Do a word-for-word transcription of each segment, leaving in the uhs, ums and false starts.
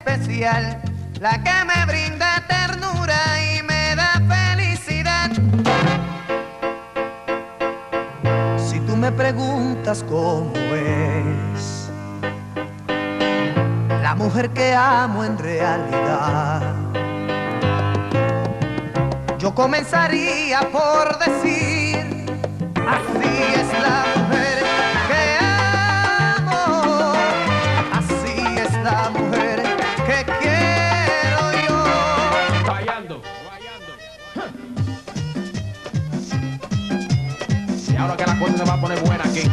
especial, la que me brinda ternura y me da felicidad. Si tú me preguntas cómo es la mujer que amo en realidad, yo comenzaría por decir: así es la mujer que amo, así es la mujer que quiero yo. Guayando, guayando. Y ahora que la cosa se va a poner buena aquí.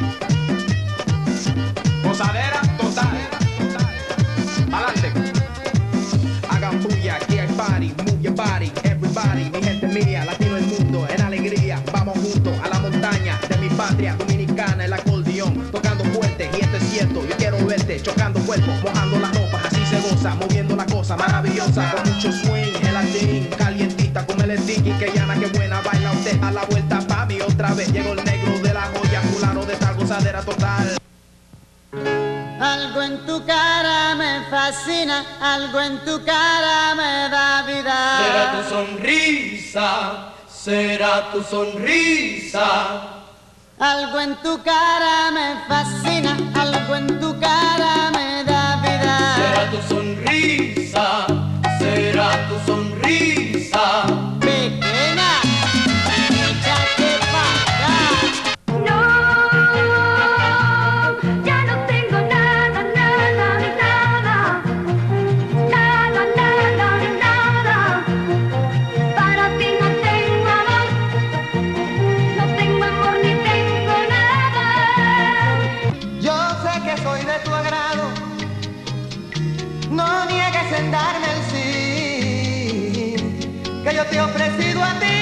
Gozadera total. Adelante. Hagan bulla, aquí hay party, move your body, everybody. Mi gente mía, latino el mundo, en alegría. Vamos juntos a la montaña de mi patria dominicana, el acordeón, tocando fuerte, y esto es cierto, yo quiero verte, chocando cuerpos, mojando las ropas, así se goza, moviendo la cosa maravillosa, con mucho swing, el latín, calientita, como el sticky, que llana, que buena, baila usted, a la vuelta pa' mí otra vez, llegó el negro de la joya, fulano de esta gozadera total. Algo en tu cara me fascina, algo en tu cara me da vida. Será tu sonrisa, será tu sonrisa. Algo en tu cara me fascina, algo en tu cara me da vida. Será tu sonrisa, será tu sonrisa. Pequeña, échate pa' acá. No, ya no tengo nada, nada, nada. Nada, nada, nada. Para ti no tengo amor. No tengo amor ni tengo nada. Yo sé que soy de tu agrado, no niegues en darme el sí, que yo te he ofrecido a ti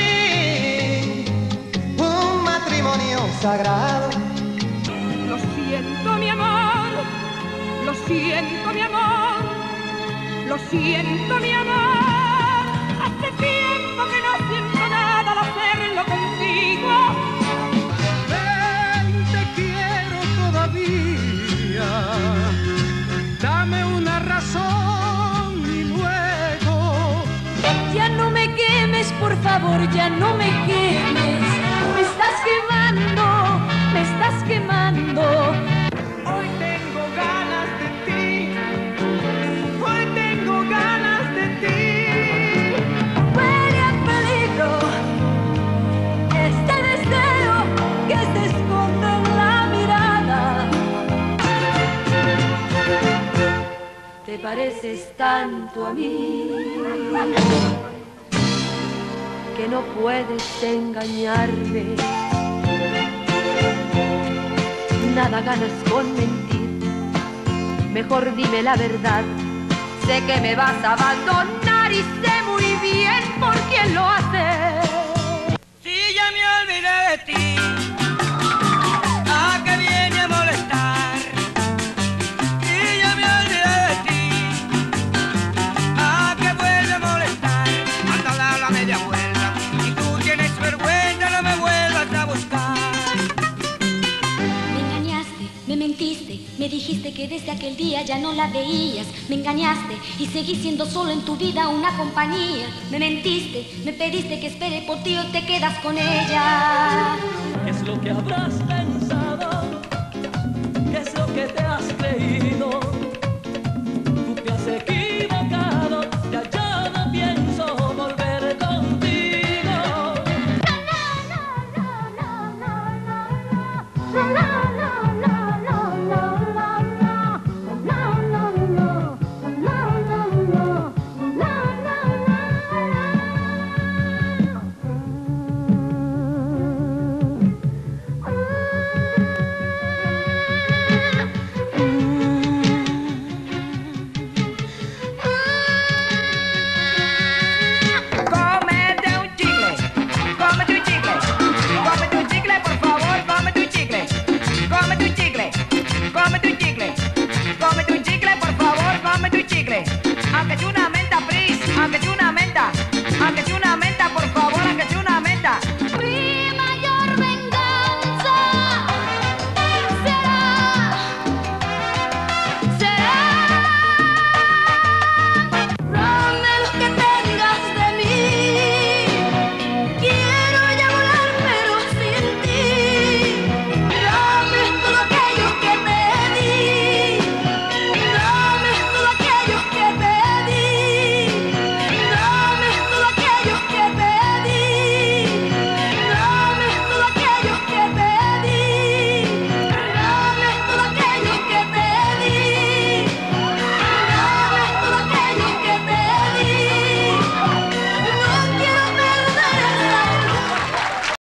un matrimonio sagrado. Lo siento, mi amor. Lo siento, mi amor. Lo siento, mi amor. Hace tiempo que no siento nada al hacerlo contigo. Ven, te quiero todavía, dame una razón y luego. Ya no me quemes, por favor, ya no me quemes. Me estás quemando, me estás quemando. Hoy tengo ganas de ti, hoy tengo ganas de ti. Huele a peligro este deseo que se esconde en la mirada. Te pareces tanto a mí que no puedes engañarme. Nada ganas con mentir, mejor dime la verdad. Sé que me vas a abandonar y sé muy bien por quién lo haces. Si ya me olvidé de ti, ¿a qué viene a molestar? Si ya me olvidé de ti, ¿a qué vuelve a molestar? Anda a dar la media vuelta, y tú tienes vergüenza, no me vuelvas a buscar. Me engañaste, me mentiste, me dijiste que desde aquel día ya no la veías. Me engañaste y seguí siendo solo en tu vida una compañía. Me mentiste, me pediste que espere por ti o te quedas con ella. ¿Qué es lo que habrás